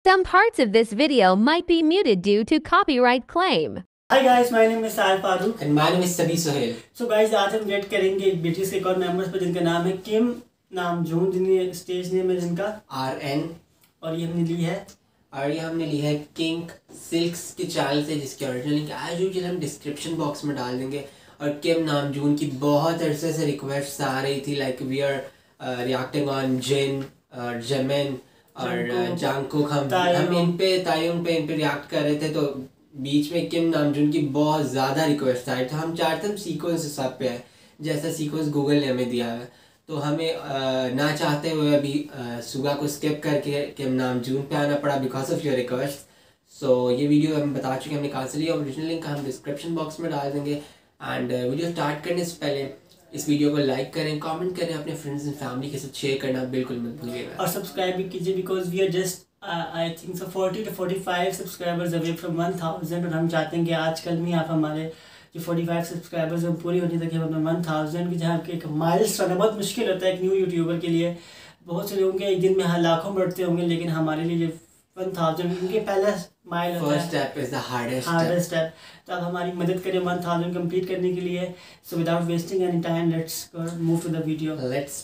Some parts of this video might be muted due to copyright claim. Hi guys, my name is Sahil Farooq and my name is Sabi Sohail. So guys, आज हम wait करेंगे एक BTS के एक और members पर जिनका नाम है किम नामजून, जिन्हें स्टेज नेम है जिनका RN, और ये हमने ली है किंग सिल्क्स के चैनल से, जिसकी ओरिजिनल लिंक एज यूजुअल हम डिस्क्रिप्शन बॉक्स में डाल देंगे। और किम नामजून की बहुत अरसे से रिक्वेस्ट आ रही थी, like we are reacting on Jin और जेमिन और जंगकुक, हम इन पे रिएक्ट कर रहे थे, तो बीच में किम नामजून की बहुत ज़्यादा रिक्वेस्ट आई, तो हम चाहते हम सीक्वेंस हिसाब पे है, जैसा सीक्वेंस गूगल ने हमें दिया है, तो हमें ना चाहते हुए अभी सुगा को स्किप करके किम नामजून पे आना पड़ा because of your request. So ये वीडियो हम बता चुके हैं हमने कहाँ से लिया, ओरिजिनल लिंक हम डिस्क्रिप्शन बॉक्स में डाल देंगे। एंड वीडियो स्टार्ट करने से पहले इस वीडियो को लाइक करें, कमेंट करें, अपने फ्रेंड्स एंड फैमिली के साथ शेयर करना बिल्कुल मत भूलिएगा, और सब्सक्राइब भी कीजिए because we are just I think so 40 to 45 subscribers away from 1000, और हम चाहते हैं कि आजकल में आप हमारे जो 45 सब्सक्राइबर्स हैं पूरी होने तक हम 1000 की, जहाँ की एक माइलस्टोन है। बहुत मुश्किल होता है एक न्यू यूट्यूबर के लिए, बहुत से लोगों के एक दिन में लाखों बढ़ते होंगे, लेकिन हमारे लिए जो 1000 उनके पहला माइल होता है, first step is the hardest step. तो आप हमारी मदद करें 1000 कंप्लीट करने के लिए। So without wasting any time let's move to the video. Let's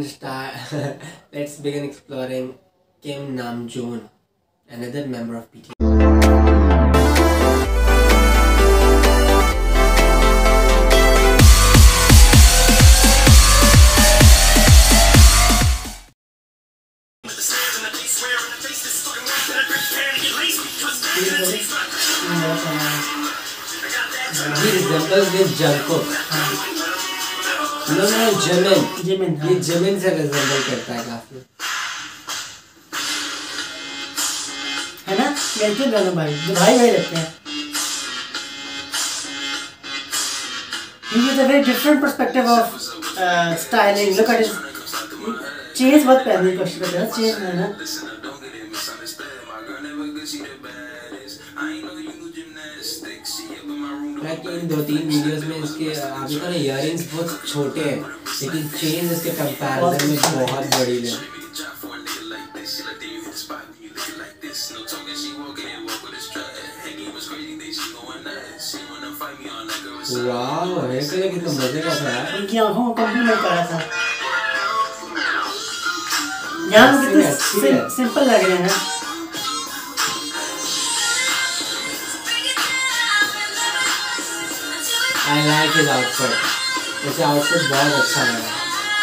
begin exploring Kim Namjoon, another member of BTS. He resembles with Jungkook. No, Jimin. ये Jimin से resemble करता है काफी, है ना? मिलते हैं दोनों भाई, जो भाई लगते हैं। He has a very different perspective of styling. Look at his chains, बहुत पहनने की कोशिश करते हैं, chain है ना? इन 2-3 वीडियोस में इसके आगे का इयररिंग्स बहुत छोटे हैं, लेकिन चेन इसके कंपैरिजन में बहुत बड़ी है। वाह, है कितना मजे का था यार, उनकी आंखों को कॉम्प्लीमेंट करा था। यहाँ कितने सिंपल लग रहे हैं। I like his outfit. मुझे आउटफिट बहुत अच्छा लगा।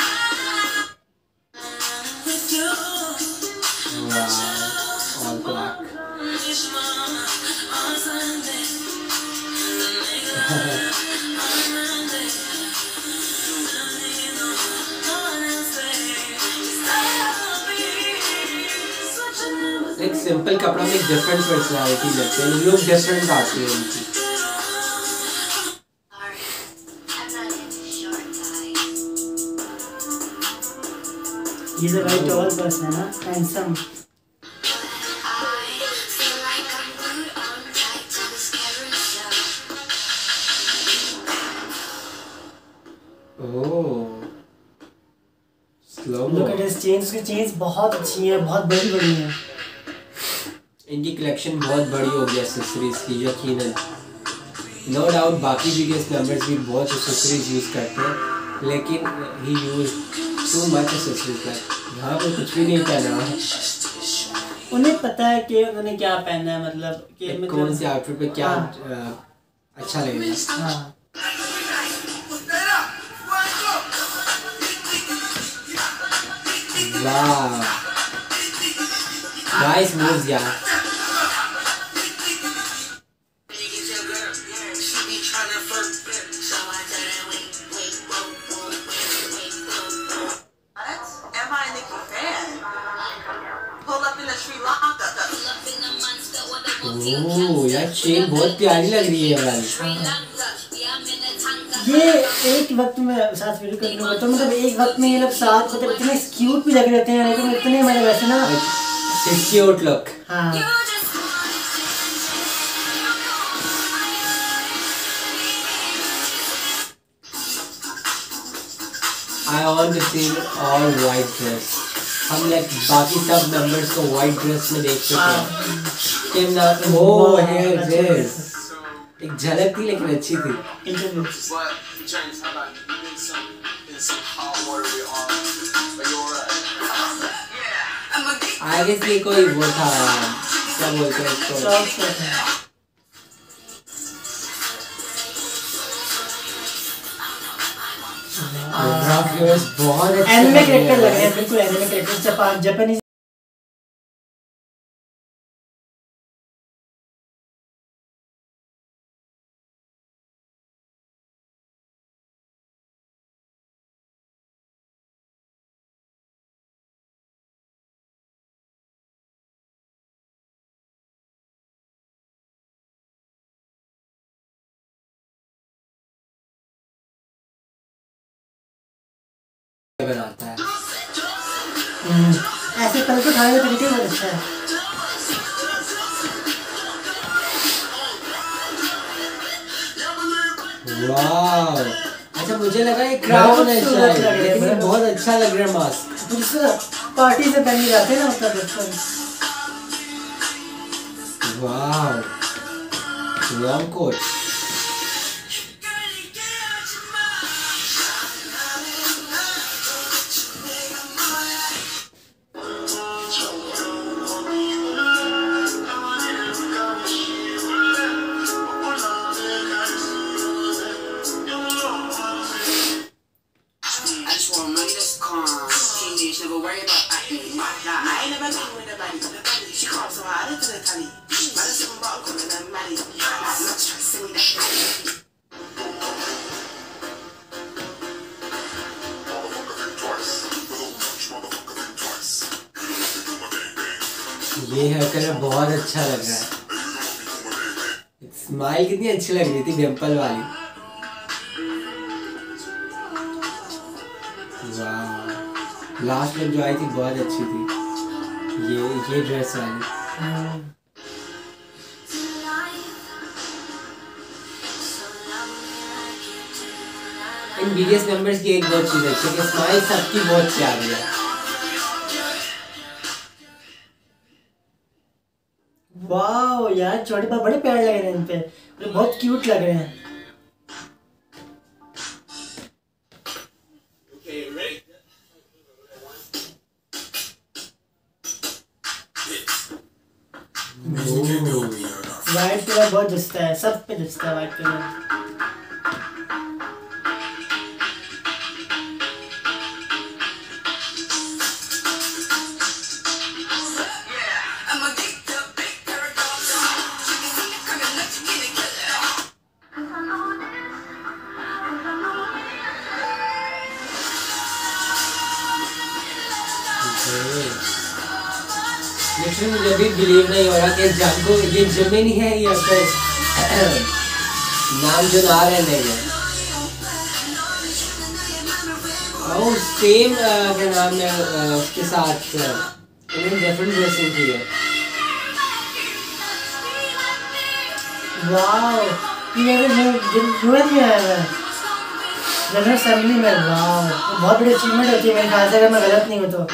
Wow, all black. एक सिंपल कपड़ा में एक डिफरेंट पर्सनालिटी लगती है, लुक डिफरेंट आती है उनकी। He's a very tall person, है ना? Handsome. Look at his chains. उसकी chains बहुत अच्छी हैं, बहुत बड़ी हैं। इनकी कलेक्शन बहुत बड़ी हो गई एक्सेसरीज की, यकीनन। नो डाउट बाकी BTS मेंबर्स भी बहुत एक्सेसरीज यूज़ करते हैं, लेकिन he use too much accessories. यहाँ पे कुछ भी नहीं पहना है, उन्हें पता है कि उन्होंने क्या पहनना है, मतलब कि कौन से आउटफिट पे क्या अच्छा लगेगा। हाँ। वाह, नाइस मूव्स यार। ओह यार, चेन बहुत प्यारी लग रही है वाली। ये एक वक्त में साथ वीडियो करने में, तो मतलब एक वक्त में ये लोग साथ मतलब इतने क्यूट भी लग रहे हैं, लेकिन इतने मतलब वैसे ना क्यूट लुक। हाँ, I want to see all white dress. हम लाइक बाकी सब मेंबर्स को वाइट ड्रेस में देख चुके हैं। किम नाम वो है ड्रेस एक झलक थी लेकिन अच्छी थी। इंटरव्यू आगे से कोई वो था क्या बोलते हैं उसको बहुत एनिमे कैरेक्टर लग रहे हैं, बिल्कुल एनिमे कैरेक्टर जापानीज। बनाता है ऐसे कल को खाने का तरीका बहुत अच्छा है। वाह अच्छा मुझे लगा ये क्राउन है शायद, लेकिन ये बहुत अच्छा लग रहा है मास्क। जिससे पार्टी से पहन के जाते हैं ना मतलब वाह लॉन्ग कोट ये हेयर कलर बहुत अच्छा लग रहा है। स्माइल कितनी अच्छी लग रही थी डिम्पल वाली। वाह लास्ट में जो आई थी बहुत अच्छी थी ये ड्रेस वाली। इन बीटीएस मेंबर्स की एक बहुत चीज अच्छी है कि स्माइल सबकी बहुत प्यारी है। वाह यार छोटे पापा बड़े प्यारे लग रहे हैं इन पे, बहुत क्यूट लग रहे हैं। वाइट कलर बहुत जचता है, सब पे जचता है वाइट कलर। लेकिन मुझे भी बिलीव नहीं हो रहा कि जाको ये जमीन है या फिर नाम जो ना रहे नहीं है। और सेम क्या नाम है उसके साथ इन्हें डिफरेंट ड्रेसिंग की है। वाह ये यूएस में आया है जनरल असेंबली में। वाह बहुत बड़ी अचीवमेंट होती है मेरे ख्याल से, अगर मैं गलत नहीं हूँ तो।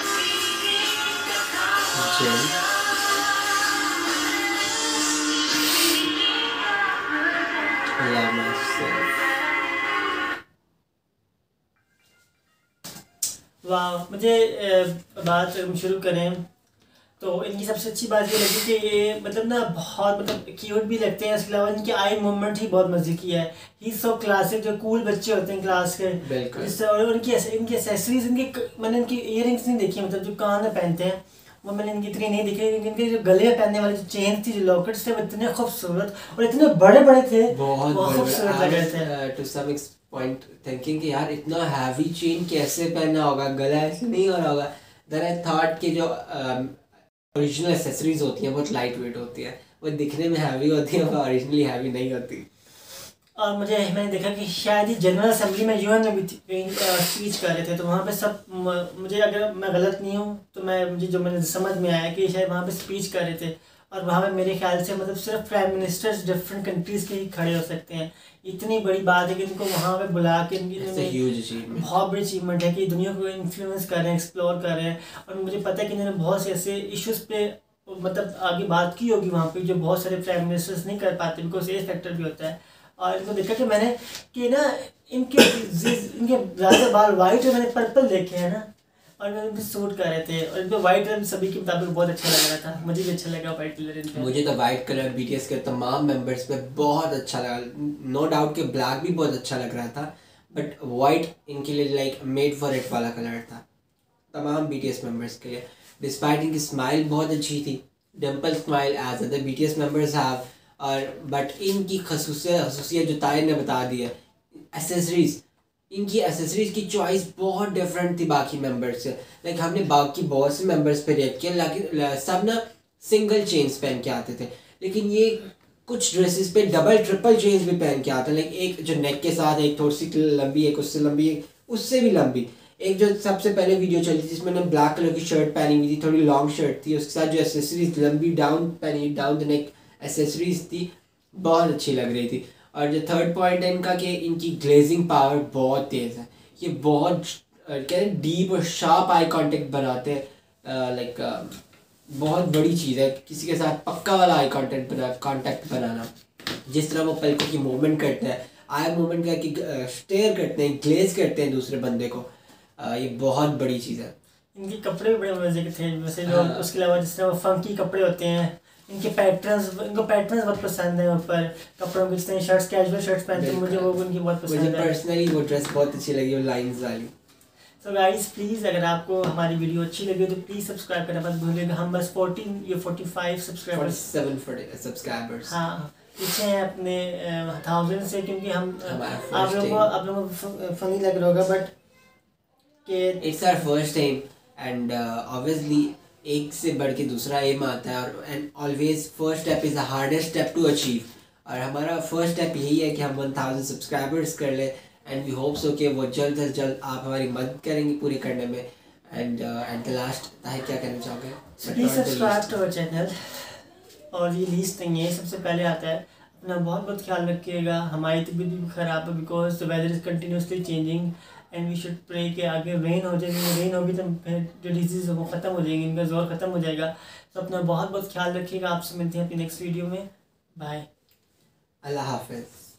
वाह मुझे बात शुरू करें तो इनकी सबसे अच्छी बात ये लगी कि ये मतलब ना बहुत मतलब क्यूट भी लगते हैं। इसके अलावा इनकी आई मूवमेंट ही बहुत मजे की है। ही सो क्लासिक जो कूल बच्चे होते हैं क्लास के, जिससे और इनकी एक्सेसरीज मैंने इनकी इयरिंग्स नहीं देखी, मतलब जो कान में पहनते हैं वो मैंने इनकी इतनी नहीं देखी। इनके जो गले में पहनने वाले जो चेन थी, जो लॉकेट्स थे, वो इतने खूबसूरत और इतने बड़े बड़े थे, बहुत खूबसूरत लग रहे थे। टू सम पॉइंट थिंकिंग कि यार इतना हैवी चेन कैसे पहना होगा, गला ऐसे नहीं हो रहा होगा। देन आई थॉट कि जो ओरिजिनल एक्सेसरीज होती हैं बहुत लाइट वेट होती है, वो दिखने में हैवी होती है, वो ओरिजिनली हैवी नहीं होती। और मैंने देखा कि शायद ही जनरल असेंबली में यूएन में भी स्पीच कर रहे थे, तो वहाँ पे सब मुझे, अगर मैं गलत नहीं हूँ तो मुझे समझ में आया कि शायद वहाँ पे स्पीच कर रहे थे। और वहाँ पे मेरे ख्याल से मतलब सिर्फ प्राइम मिनिस्टर्स डिफरेंट कंट्रीज़ के ही खड़े हो सकते हैं। इतनी बड़ी बात है कि इनको वहाँ पे बुला के बहुत बड़ी अचीवमेंट है कि दुनिया को इन्फ्लुएंस कर रहे हैं, एक्सप्लोर कर रहे हैं। और मुझे पता है कि इन्होंने बहुत से ऐसे इश्यूज़ पे मतलब आगे बात की होगी वहाँ पे, जो बहुत सारे प्राइम मिनिस्टर्स नहीं कर पाते, बिकॉज एज फैक्टर भी होता है। और इनको देखा कि मैंने कि ना इनके ज़्यादा बाल वाइट और मैंने पर्पल देखे हैं ना, और मैंने सूट कर रहे थे। और इनको वाइट कलर सभी के मुताबिक बहुत अच्छा लग रहा था, मुझे भी अच्छा लगा वाइट कलर इनका। मुझे तो वाइट कलर BTS के तमाम मेंबर्स पे बहुत अच्छा लगा। नो डाउट कि ब्लैक भी बहुत अच्छा लग रहा था, बट वाइट इनके लिए लाइक मेड फॉर इट वाला कलर था तमाम BTS मेंबर्स के लिए। डिस्पाइट इनकी स्माइल बहुत अच्छी थी, dimple smile as other BTS members have. और बट इनकी खसूसियत जो ताहिर ने बता दी है, एसेसरीज, इनकी एसेसरीज की चॉइस बहुत डिफरेंट थी बाकी मेंबर्स से। लाइक हमने बाकी बहुत से मेंबर्स पे रेट किया, लेकिन सब ना सिंगल चेन्स पहन के आते थे, लेकिन ये कुछ ड्रेसेस पे डबल ट्रिपल चेन्स भी पहन के आते हैं। लाइक एक जो नेक के साथ, एक थोड़ी सी लंबी, एक उससे लंबी, एक उससे भी लंबी। एक जो सबसे पहले वीडियो चली थी जिसमें उन्होंने ब्लैक कलर की शर्ट पहनी हुई थी, थोड़ी लॉन्ग शर्ट थी, उसके साथ जो एसेसरीज लंबी डाउन पहनी, डाउन द नेक एसेसरीज थी, बहुत अच्छी लग रही थी। और जो थर्ड पॉइंट है इनका कि इनकी ग्लेजिंग पावर बहुत तेज़ है। ये बहुत क्या है, डीप और शार्प आई कांटेक्ट बनाते हैं। लाइक बहुत बड़ी चीज़ है किसी के साथ पक्का वाला आई कांटेक्ट बनाना। जिस तरह वो पलकों की मूवमेंट करते हैं, आई मूवमेंट करके स्टेयर करते हैं, ग्लेज करते हैं दूसरे बंदे को, ये बहुत बड़ी चीज़ है। इनके कपड़े भी बड़े मजे के थे, वैसे जो उसके अलावा जिस तरह वो फंकी कपड़े होते हैं, इनके इनको पैटर्न्स बहुत पसंद है ऊपर कपड़ों के, जिस तरह शर्ट्स, कैजुअल शर्ट्स पहनते हैं, मुझे वो उनकी बहुत पसंद है। मुझे पर्सनली वो ड्रेस बहुत अच्छी लगी, वो लाइंस वाली। सो गाइस प्लीज़, अगर आपको हमारी वीडियो अच्छी लगी तो प्लीज़ सब्सक्राइब करना मत भूलिएगा। हम बस 45 सब्सक्राइबर्स हाँ, पीछे हैं अपने 1000 से, क्योंकि हम आप लोगों को फनी लग रहा होगा, बट कि it's our first time and obviously एक से बढ़ के दूसरा एम आता है, और and always first step is the hardest step to achieve. और हमारा फर्स्ट स्टेप यही है कि हम 1000 सब्सक्राइबर्स कर ले, एंड वी होप सो कि वो जल्द से जल्द आप हमारी मदद करेंगे पूरी करने में। And at the last Tahir क्या कहना चाहोगे? Please subscribe to our channel. और ये लीस्ट नहीं है, सबसे पहले आता है। अपना बहुत बहुत ख्याल रखिएगा। हमारी तबीयत भी ख़राब है because the weather is continuously changing, and we should pray कि आगे रेन हो जाएगी। रेन होगी तो फिर जो डिजीज़ है वो ख़त्म हो जाएंगी, इनका जोर ख़त्म हो जाएगा। तो अपना बहुत बहुत ख्याल रखिएगा। आपसे मिलते हैं अपनी नेक्स्ट वीडियो में। बाय, अल्लाह हाफिज़।